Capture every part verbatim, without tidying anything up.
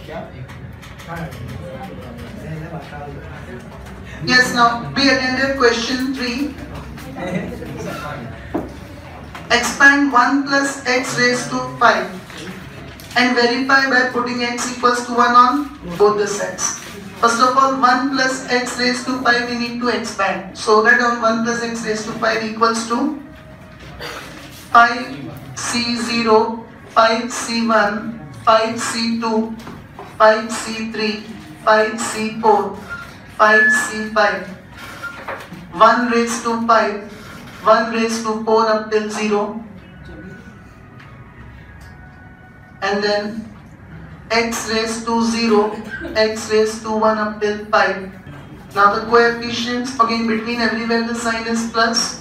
Yes, now we attended question three. Expand one plus x raised to five and verify by putting x equals to one on both the sides. First of all, one plus x raised to five we need to expand. So write down one plus x raised to five equals to five c zero, five c one, five c two, five c three, five c four, five c five, one raised to five, one raised to four up till zero, and then x raised to zero, x raised to one up till five. Now the coefficients, again between everywhere the sign is plus.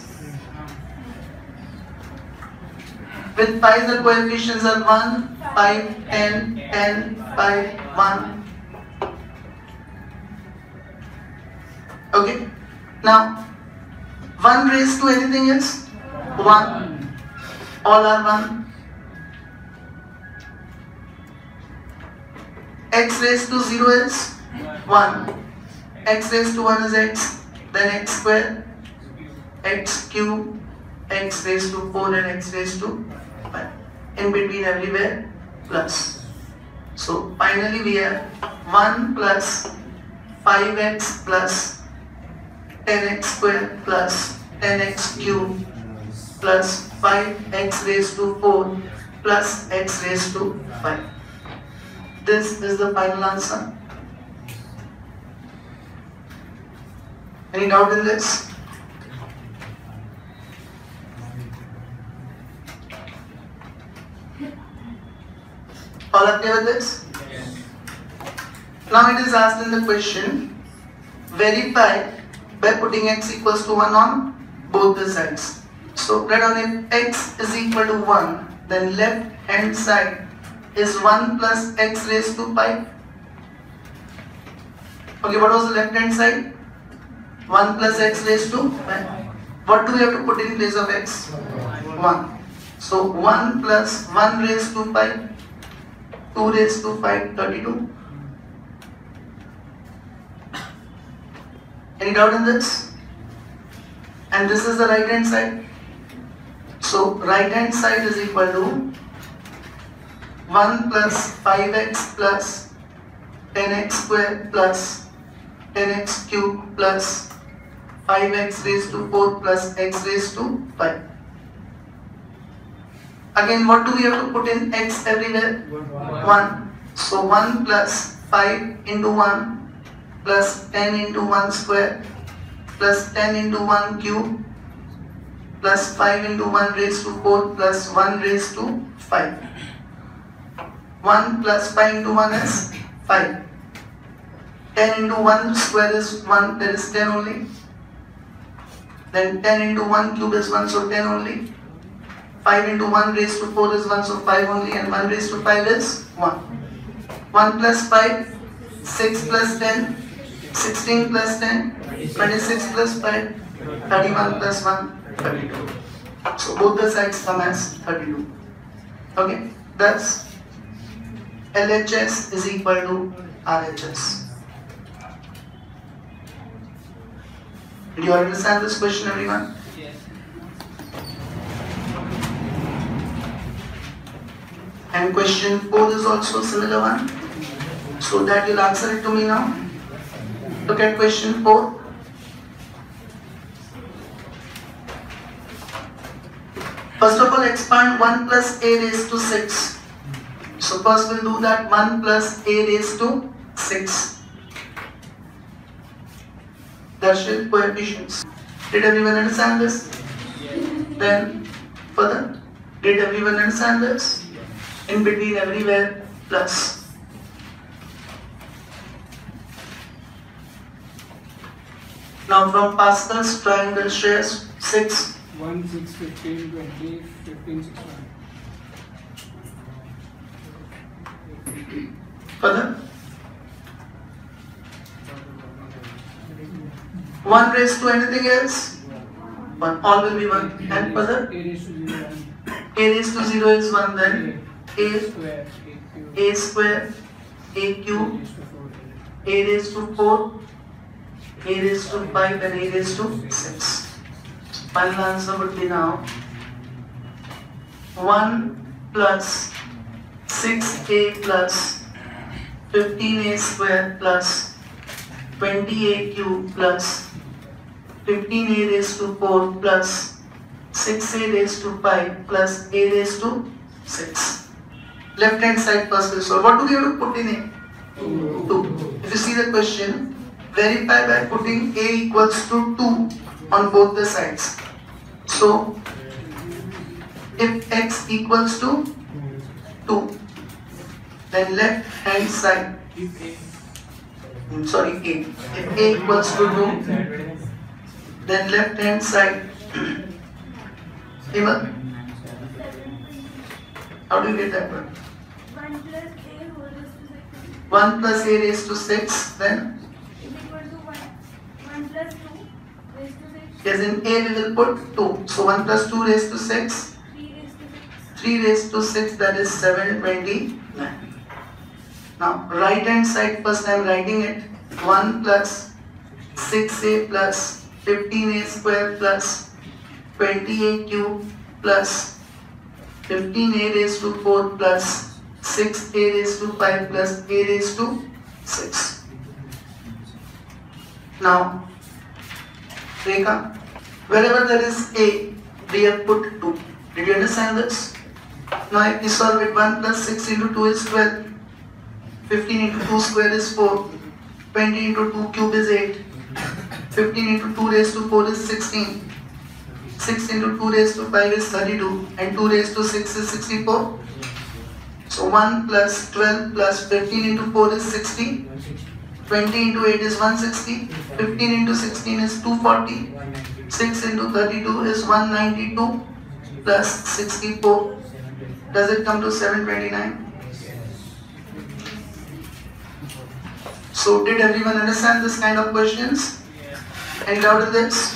With five the coefficients are one, five, ten, ten, five, one. Okay. Now one raised to anything is one. All are one. X raised to zero is one. X raised to one is x. Then x square, x cube, x raised to four and x raised to five. In between everywhere plus. So finally we have one plus five x plus ten x square plus ten x cube plus five x raised to four plus x raised to five. This is the final answer. Any doubt in this? All okay with this? Yes. Now it is asked in the question, verify by putting x equals to one on both the sides. So write down if x is equal to one, then left hand side is one plus x raised to five. Okay, what was the left hand side? one plus x raised to five. What do we have to put in place of x? one. So one plus one raised to five, two raised to five, thirty-two. Any doubt in this? And this is the right hand side. So right hand side is equal to one plus five x plus ten x square plus ten x cube plus five x raised to four plus x raised to five. Again, what do we have to put in x everywhere? one. So one plus five into one plus ten into one square plus ten into one cube plus five into one raised to four plus one raised to five. one plus five into one is five. ten into one square is one, there is ten only. Then ten into one cube is one, so ten only. five into one raised to four is one, so five only, and one raised to five is one. one plus five, six plus ten, sixteen plus ten, twenty-six plus five, thirty-one plus one, thirty-two. So both the sides come as thirty-two. Okay, thus L H S is equal to R H S. Did you understand this question, everyone? Yes. And question four is also similar one. So that you'll answer it to me now. Look at question four. First of all, expand one plus a raised to six. So first we'll do that, one plus a raised to six. Darshit coefficients. Did everyone understand this? Yes. Then further, did everyone understand this? In between everywhere plus. Now from Pascal's triangle shares six. one, six, fifteen, twenty, fifteen, sixteen. Further. one raised to anything else? one. All will be one. And further? A raised to zero, one. A raised to zero is one, then A, Square, A square, a cube, a raised to four, a raised to five, and a raised to six. Final answer would be now one plus six a plus fifteen a square plus twenty a cube plus fifteen a raised to four plus six a raised to five plus a raised to six. Left hand side first will solve. What do we have to put in it? two. If you see the question, verify by putting a equals to two on both the sides. So, if x equals to two, then left hand side, sorry, a. If a equals to two, then left hand side, Hima, how do you get that one? one plus a raised to six, then? Is equal to one. one plus two raised to six. Yes, in a we will put two. So one plus two raised to six. three raised to six. three raised to six, that is seven twenty-nine. Now, right hand side, first I am writing it. one plus six a plus fifteen a square plus twenty a cube plus fifteen a raised to four plus six a raised to five plus a raised to six. Now, Rekha, wherever there is a, we have put two. Did you understand this? Now, if we solve it, one plus six into two is twelve, fifteen into two square is four, twenty into two cube is eight, fifteen into two raised to four is sixteen, six into two raised to five is thirty-two, and two raised to six is sixty-four. So one plus twelve plus fifteen into four is sixty, twenty into eight is one hundred sixty, fifteen into sixteen is two hundred forty, six into thirty-two is one hundred ninety-two plus sixty-four. Does it come to seven hundred twenty-nine? So did everyone understand this kind of questions? Any doubt in this?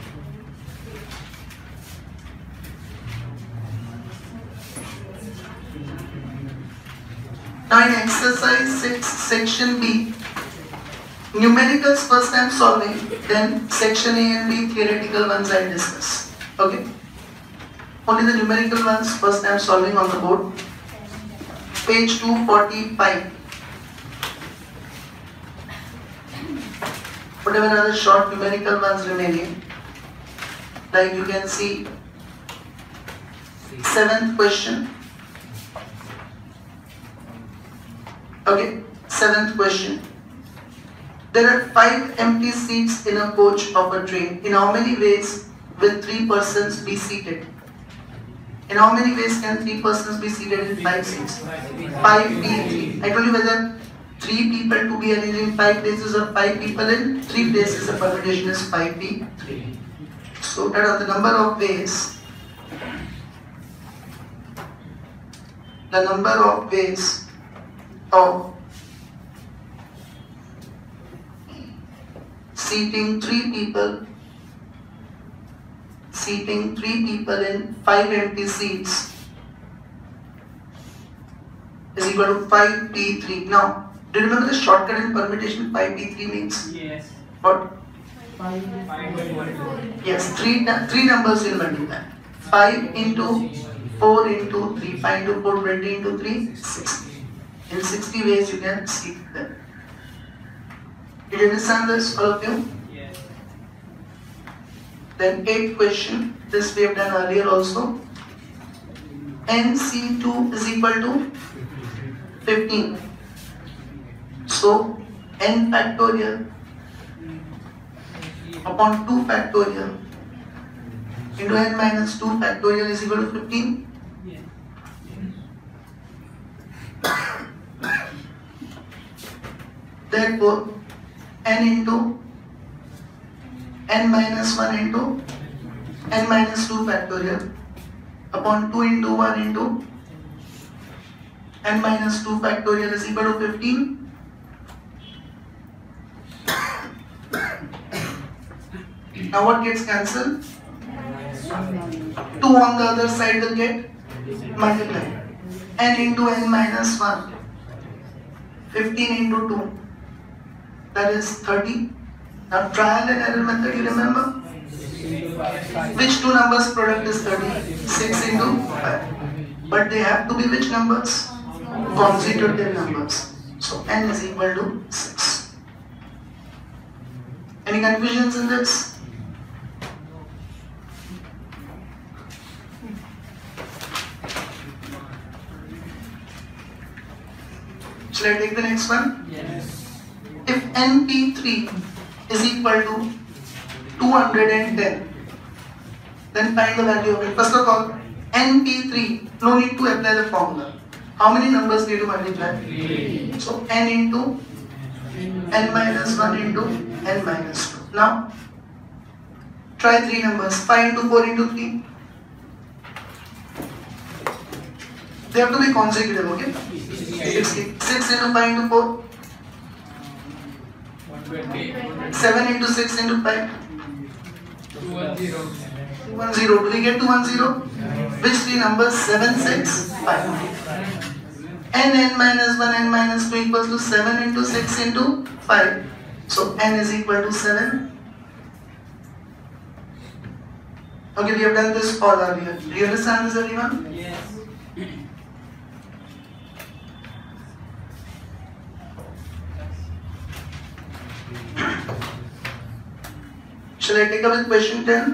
Now in exercise six, section B, numericals first I am solving, then section A and B, theoretical ones I discuss. Okay? Only the numerical ones first I am solving on the board. Page two forty-five. Whatever are the short numerical ones remaining, like you can see, seventh question. Okay, seventh question. There are five empty seats in a coach of a train. In how many ways will three persons be seated? In how many ways can three persons be seated in five seats? Five P three. I told you whether three people to be arranged in five places or five people in three places. The permutation is five P three. So that are the number of ways. The number of ways of seating three people, seating three people in five empty seats is equal to five P three. Now, do you remember the shortcut in permutation five P three means? Yes. What? Five. Five. Yes, three, three numbers will multiply. five into four into three, five into four, twenty into three, sixty. In sixty ways you can seat them. Did you understand this, all of you? Yes. Then eighth question, this we have done earlier also. N C two is equal to fifteen. So n factorial upon two factorial into n minus two factorial is equal to fifteen. Therefore, n into n minus one into n minus two factorial upon two into one into n minus two factorial is equal to fifteen. Now what gets cancelled? two on the other side will get multiplied. N into n minus one. fifteen into two, that is thirty. Now trial and error method, you remember? Which two numbers product is thirty? six into five. But they have to be which numbers? Consecutive numbers. So n is equal to six. Any confusions in this? Shall I take the next one? Yes. If N P three is equal to two hundred ten, then find the value of it. First of all, N P three, no need to apply the formula. How many numbers need to multiply? three. So n into n minus one into n minus two. Now, try three numbers. five into four into three. They have to be consecutive, okay? sixty. six into five into four. one twenty. seven into six into five. two hundred. one zero. Do we get to one zero? Which three numbers? seven, six, five. n n minus one n minus two equals to seven into six into five. So n is equal to seven. Okay, we have done this all earlier. Do you understand this, everyone? Yes. Shall I take up with question ten?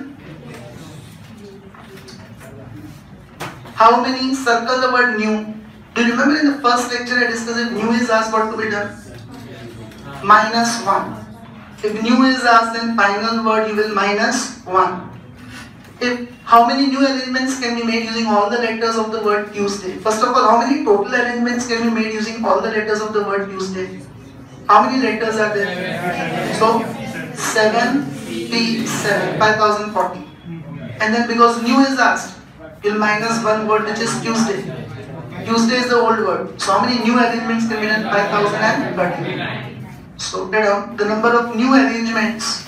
How many? Circle the word new. Do you remember in the first lecture I discussed if new is asked, what to be done? Minus one. If new is asked, then final word you will minus one. If how many new arrangements can be made using all the letters of the word Tuesday? First of all, how many total arrangements can be made using all the letters of the word Tuesday? How many letters are there? So seven P seven, five thousand forty. And then because new is asked, you'll minus one word which is Tuesday. Tuesday is the old word. So how many new arrangements can be done? five thousand thirty. So write down the number of new arrangements.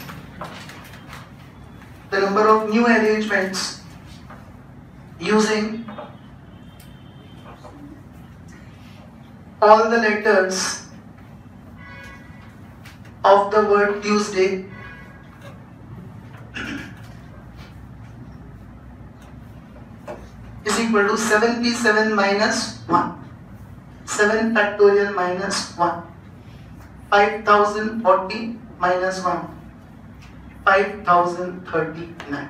The number of new arrangements using all the letters of the word Tuesday is equal to seven P seven minus one. seven factorial minus one. five thousand forty minus one. five thousand thirty-nine.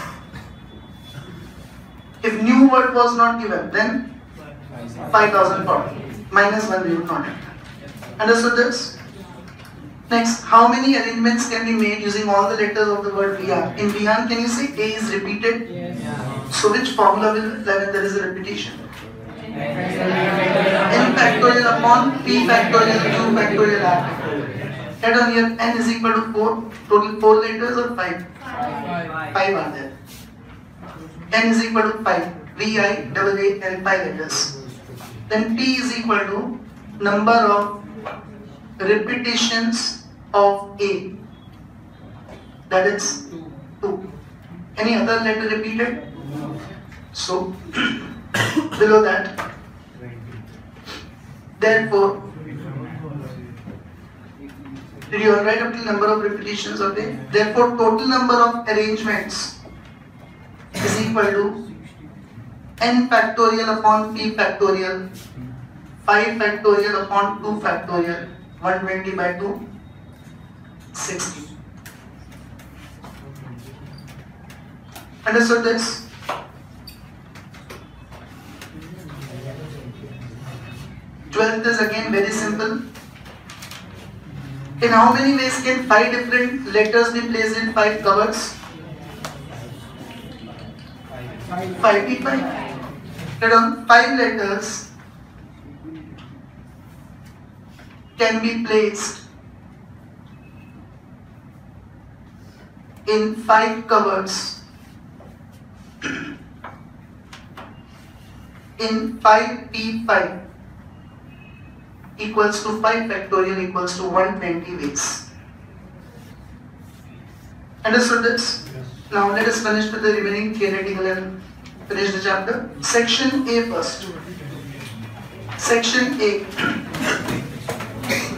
If new word was not given, then five thousand forty. Minus one we would not have done. Understood this? Next, how many arrangements can be made using all the letters of the word Vihan? In Vihan, can you say A is repeated? Yes. So which formula will apply when there is a repetition? N factorial upon P factorial Q factorial R factorial. Head on here, N is equal to four. Total four letters or five? Five. Five are there. N is equal to five. V, I, double A, and five letters. Then P is equal to number of repetitions of A. That is two. Any other letter repeated? So below that, therefore, did you write up the number of repetitions of A? Therefore, total number of arrangements is equal to N factorial upon P factorial, five factorial upon two factorial, one hundred twenty by two, sixty. Understood this? twelfth is again very simple. In how many ways can five different letters be placed in five covers? five P five. Let on five letters can be placed in five covers in five P five equals to five factorial equals to one hundred twenty ways. Understood this? Now let us finish with the remaining theoretical and finish the chapter. Section A first. Section A.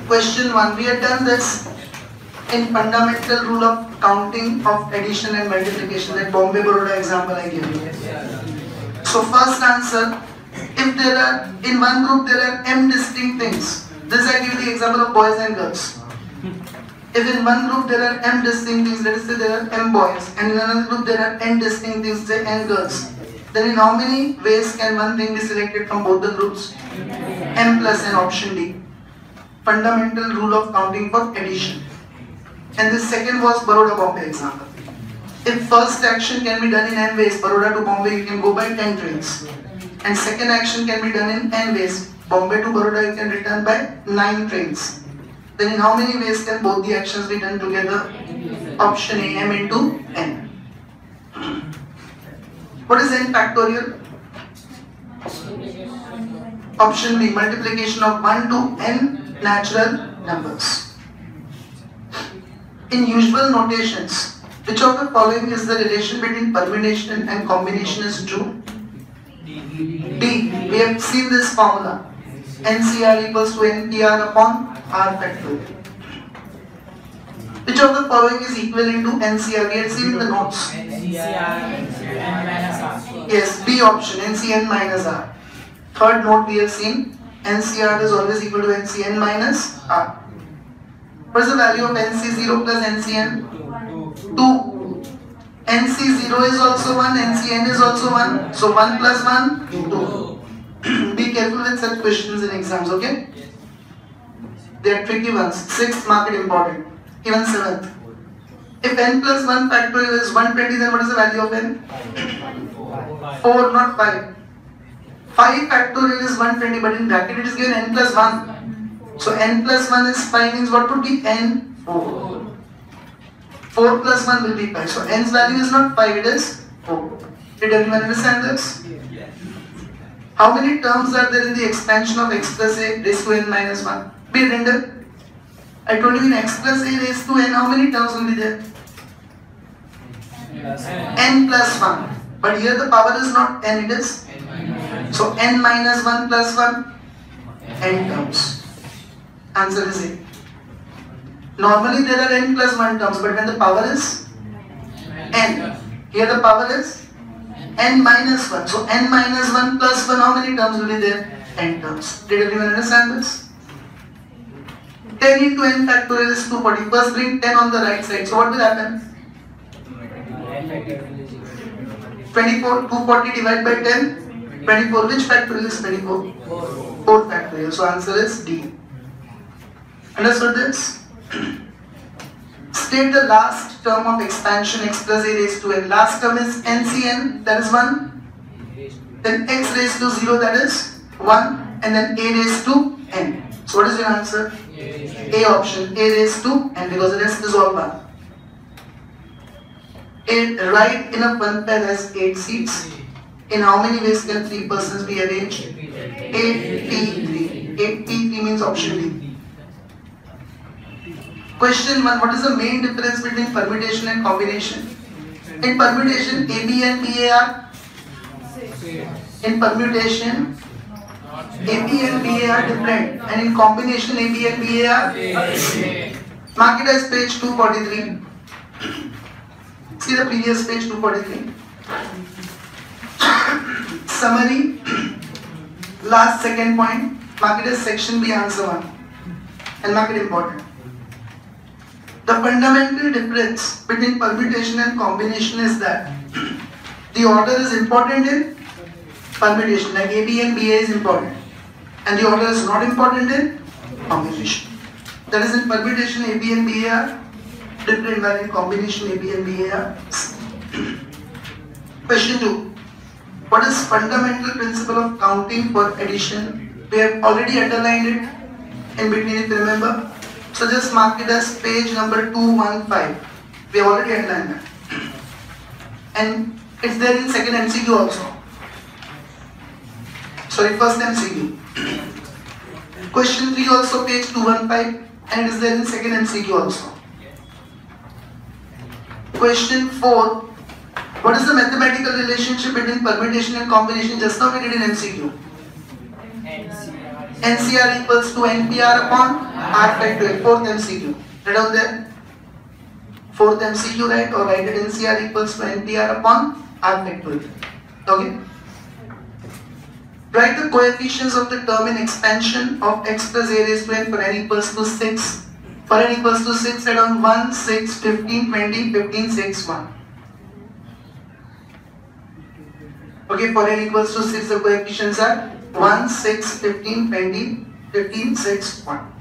Question one. We had done this in fundamental rule of counting of addition and multiplication. That Bombay Baroda example I gave you. So first answer. If there are in one group there are m distinct things. This I give you the example of boys and girls. If in one group there are m distinct things, let us say there are m boys, and in another group there are n distinct things, say n girls, then in how many ways can one thing be selected from both the groups? M plus n, option D. Fundamental rule of counting for addition. And the second was Baroda Bombay example. If first action can be done in n ways, Baroda to Bombay you can go by ten trains. And second action can be done in n ways, Bombay to Baroda you can return by nine trains. Then in how many ways can both the actions be done together? Option A, m into n. What is n factorial? Option B, multiplication of one to n natural numbers. In usual notations, which of the following is the relation between permutation and combination is true? D. We have seen this formula. N C R equals to N P R upon R factorial. Which of the following is equivalent to N C R? We had seen in the notes. Yes, B option, N C N minus R. Third note we have seen, N C R is always equal to N C N minus R. What is the value of N C zero plus N C N? two. N C zero is also one, N C N is also one. So one plus one, two. Be careful with such questions in exams, okay? They are tricky ones. Sixth, mark it important. Even seventh. If n plus one factorial is one hundred twenty, then what is the value of n? four, not five. five factorial is one hundred twenty, but in bracket it is given n plus one. So n plus one is five, means what would be n? four. four plus one will be five. So n's value is not five, it is four. Did everyone understand this? How many terms are there in the expansion of x plus a raised to n minus one? Be render. I told you in x plus a raised to n, how many terms will be there? N plus one. But here the power is not n, it is. So n minus one plus one, n terms. Answer is A. Normally there are n plus one terms, but when the power is n, here the power is n minus one. So n minus one plus one, how many terms will be there? N terms. Did everyone understand this? ten into n factorial is two hundred forty. First bring ten on the right side. So what will happen? twenty-four. two hundred forty divided by ten. twenty-four. Which factorial is twenty-four? four factorial. So answer is D. Understood this? State the last term of expansion x plus a raised to n. Last term is N C N, that is one. Then x raised to zero, that is one. And then a raised to n. So what is your answer? A option, a raised to n, because the rest is all one. A right in a one pair has eight seats. In how many ways can three persons be arranged? eight P three. eight P three means option D. Question one. What is the main difference between permutation and combination? In permutation, A B and B A are? In permutation, A B and B A are different. And in combination, A B and B A are? Mark it as page two forty-three. See the previous page two forty-three. Summary. Last second point. Mark it as section B, answer one. And mark it important. The fundamental difference between permutation and combination is that the order is important in permutation, like A B and B A is important, and the order is not important in combination. That is, in permutation A B and B A are different, while in combination A B and B A are. Question two. What is fundamental principle of counting for addition? We have already underlined it in between, if you remember. So just mark it as page number two fifteen. We have already underlined that. And it's there in second M C Q also. Sorry, first M C Q. Question three also page two fifteen, and it is there in second M C Q also. Question four. What is the mathematical relationship between permutation and combination? Just now we did in M C Q. N C R equals to N P R upon R factorial. Fourth M C Q. Write down there. Fourth M C Q, right? Or write it N C R equals to N P R upon R factorial. Okay. Write the coefficients of the term in expansion of x plus a raised to n for n equals to six. For n equals to six, write down one, six, fifteen, twenty, fifteen, six, one. Okay, for n equals to six, the coefficients are one, six, fifteen, twenty, fifteen, six, one.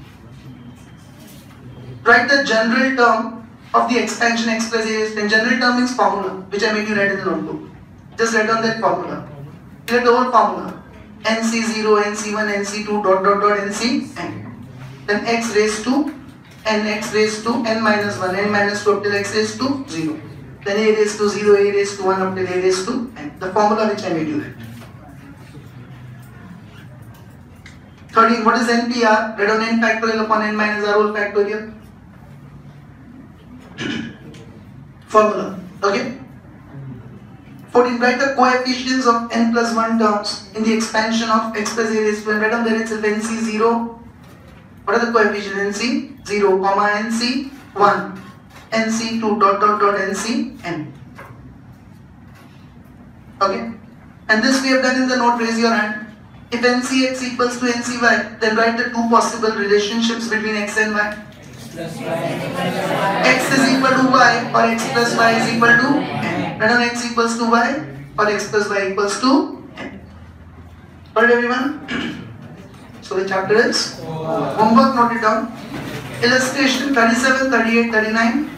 Write the general term of the expansion x plus a raised to n. General term means formula, which I made you write in the notebook. Just write down that formula. Write the whole formula. N C zero, N C one, N C two, dot dot dot, N C n. Then x raised to n, x raised to n minus one, n minus two up till x raised to zero. Then a raised to zero, a raised to one up till a raised to n. The formula which I made you write. thirteen. What is N P R? Write down n factorial upon n minus r whole factorial. Formula. Okay. fourteen. Write the coefficients of n plus one terms in the expansion of x plus a raised to n. Write down there itself N C zero. What are the coefficients? N C zero, comma N C one, N C two, dot dot dot, N C n. Okay. And this we have done in the note. Raise your hand. If N C x equals to N C y, then write the two possible relationships between x and y. X is equal to y or x plus y is equal to n. Write down x equals to y or x plus y equals to n. Alright everyone? So the chapter is homework, note it down. Illustration thirty-seven, thirty-eight, thirty-nine.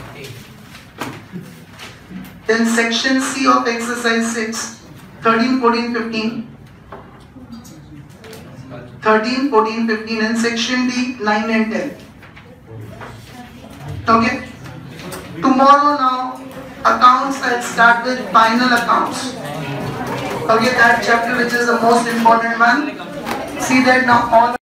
Then section C of exercise six, thirteen, fourteen, fifteen. thirteen, fourteen, fifteen and section D, nine and ten. Okay. Tomorrow now, accounts, I'll start with final accounts. Okay, that chapter which is the most important one. See that now all